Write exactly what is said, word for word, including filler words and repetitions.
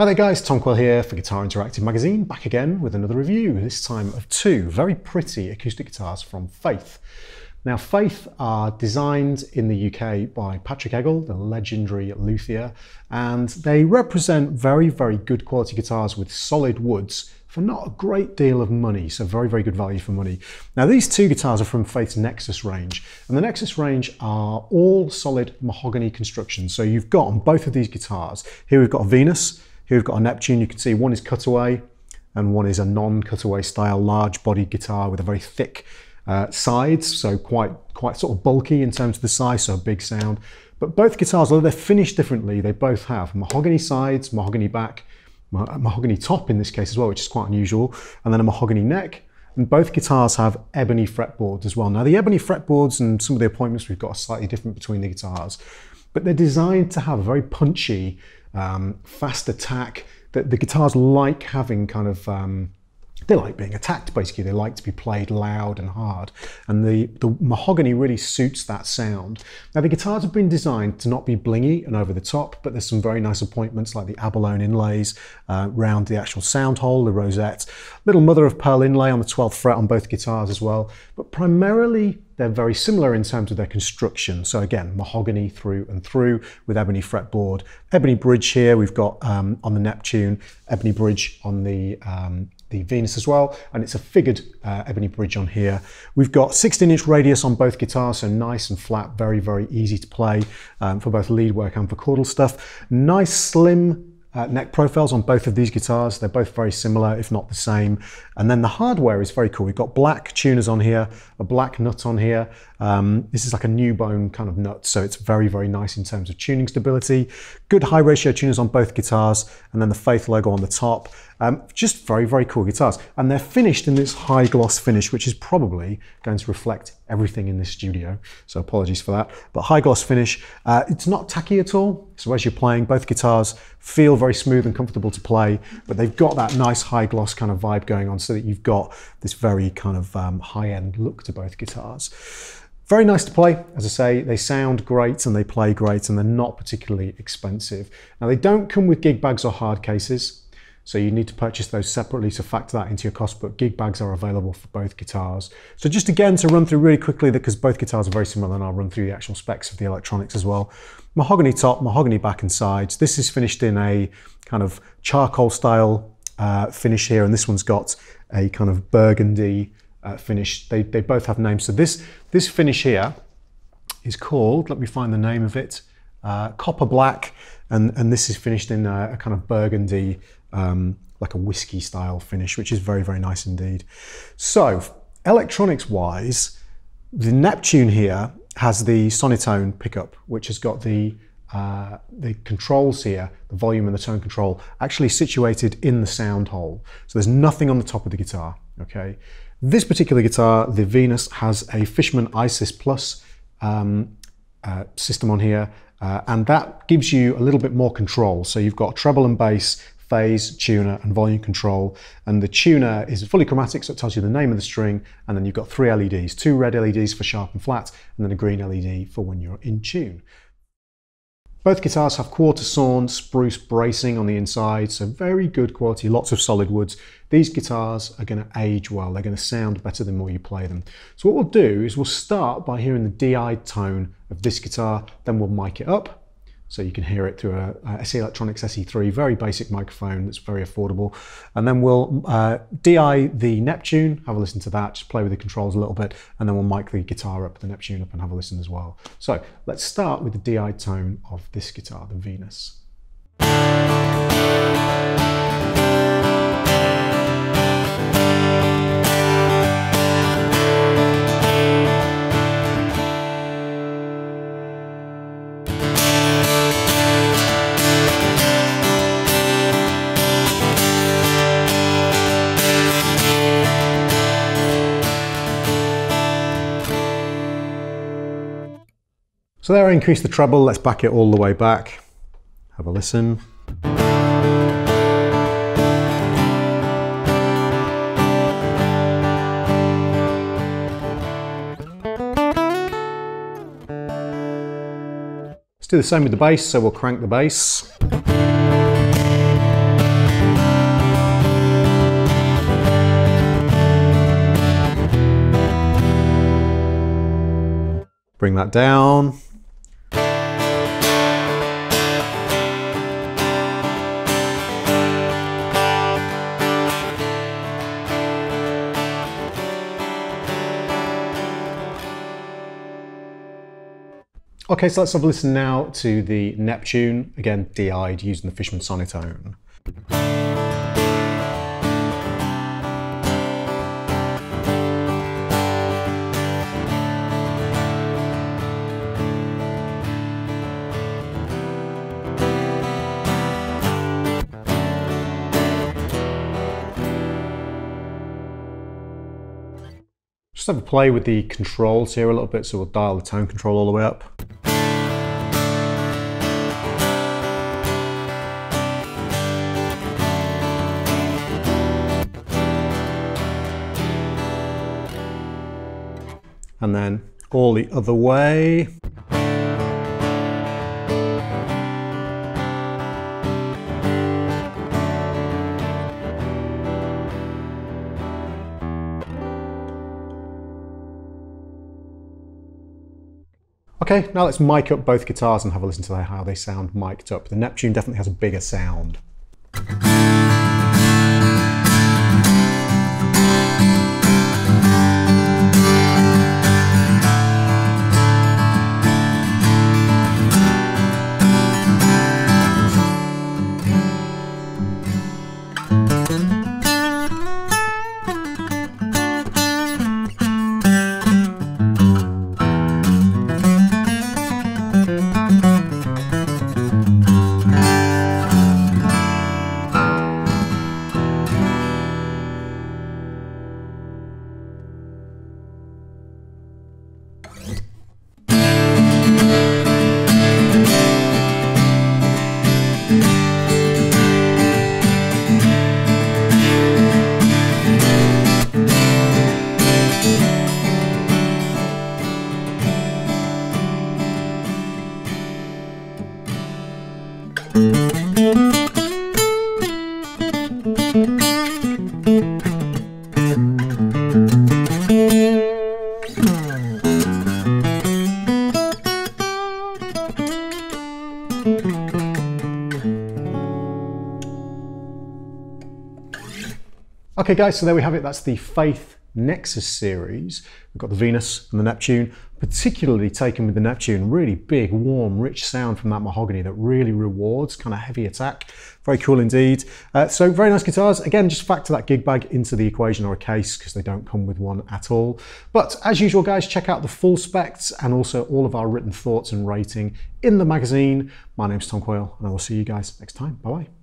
Hi there guys, Tom Quayle here for Guitar Interactive Magazine, back again with another review, this time of two very pretty acoustic guitars from Faith. Now Faith are designed in the U K by Patrick Eggle, the legendary luthier, and they represent very, very good quality guitars with solid woods for not a great deal of money, so very, very good value for money. Now these two guitars are from Faith's Nexus range, and the Nexus range are all solid mahogany construction. So you've got on both of these guitars, here we've got a Venus, here we've got a Neptune. You can see one is cutaway and one is a non-cutaway style large body guitar with a very thick uh, sides, so quite quite sort of bulky in terms of the size, so a big sound. But both guitars, although they're finished differently, they both have mahogany sides, mahogany back, mahogany top in this case as well, which is quite unusual, and then a mahogany neck. And both guitars have ebony fretboards as well. Now the ebony fretboards and some of the appointments we've got are slightly different between the guitars, but they're designed to have a very punchy, um, fast attack. That the guitars like having kind of, um, they like being attacked basically. They like to be played loud and hard. And the, the mahogany really suits that sound. Now the guitars have been designed to not be blingy and over the top, but there's some very nice appointments like the abalone inlays uh, around the actual sound hole, the rosette. Little mother of pearl inlay on the twelfth fret on both guitars as well. But primarily they're very similar in terms of their construction. So again, mahogany through and through with ebony fretboard. Ebony bridge here we've got um, on the Neptune, ebony bridge on the um, the Venus as well, and it's a figured uh, ebony bridge on here. We've got sixteen inch radius on both guitars, so nice and flat, very, very easy to play um, for both lead work and for chordal stuff. Nice slim Uh, neck profiles on both of these guitars. They're both very similar, if not the same. And then the hardware is very cool. We've got black tuners on here, a black nut on here. Um, this is like a new bone kind of nut, so it's very, very nice in terms of tuning stability. Good high ratio tuners on both guitars, and then the Faith logo on the top. Um, just very, very cool guitars. And they're finished in this high gloss finish, which is probably going to reflect everything in this studio. So apologies for that. But high gloss finish, uh, it's not tacky at all. So as you're playing, both guitars feel very smooth and comfortable to play, but they've got that nice high gloss kind of vibe going on so that you've got this very kind of um, high-end look to both guitars. Very nice to play, as I say. They sound great and they play great, and they're not particularly expensive. Now they don't come with gig bags or hard cases, so you need to purchase those separately to factor that into your cost, but gig bags are available for both guitars. So just again to run through really quickly, because both guitars are very similar, and I'll run through the actual specs of the electronics as well. Mahogany top, mahogany back and sides. This is finished in a kind of charcoal style uh, finish here, and this one's got a kind of burgundy uh, finish. They, they both have names. So this, this finish here is called, let me find the name of it, uh, copper black, and, and this is finished in a, a kind of burgundy, um, like a whiskey style finish, which is very, very nice indeed. So electronics wise, the Neptune here has the sonitone pickup, which has got the uh, the controls here, the volume and the tone control, actually situated in the sound hole. So there's nothing on the top of the guitar, okay? This particular guitar, the Venus, has a Fishman Isis Plus um, uh, system on here, uh, and that gives you a little bit more control. So you've got treble and bass, phase, tuner, and volume control. And the tuner is fully chromatic, so it tells you the name of the string, and then you've got three L E Ds, two red L E Ds for sharp and flat, and then a green L E D for when you're in tune. Both guitars have quarter sawn spruce bracing on the inside, so very good quality, lots of solid woods. These guitars are going to age well, they're going to sound better the more you play them. So what we'll do is we'll start by hearing the D I'd tone of this guitar, then we'll mic it up, so you can hear it through a, a S E Electronics S E three, very basic microphone that's very affordable. And then we'll uh, D I the Neptune, have a listen to that, just play with the controls a little bit, and then we'll mic the guitar up, the Neptune up, and have a listen as well. So let's start with the D I tone of this guitar, the Venus. So there I increased the treble, let's back it all the way back. Have a listen. Let's do the same with the bass, so we'll crank the bass. bring that down. Okay, so let's have a listen now to the Neptune, again D-eyed using the Fishman sonitone. Just have a play with the controls here a little bit, so we'll dial the tone control all the way up. And then all the other way. Okay, now let's mic up both guitars and have a listen to how they sound mic'd up. The Neptune definitely has a bigger sound. Okay guys, so there we have it. That's the Faith Nexus Series. We've got the Venus and the Neptune, particularly taken with the Neptune, really big, warm, rich sound from that mahogany that really rewards kind of heavy attack. Very cool indeed. Uh, so very nice guitars. Again, just factor that gig bag into the equation or a case because they don't come with one at all. But as usual guys, check out the full specs and also all of our written thoughts and rating in the magazine. My name's Tom Quayle and I will see you guys next time. Bye bye.